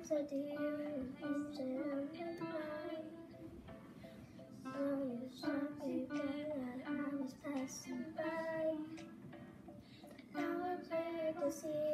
said to you instead of reply. So you saw me that I was passing by. Now I'm glad to see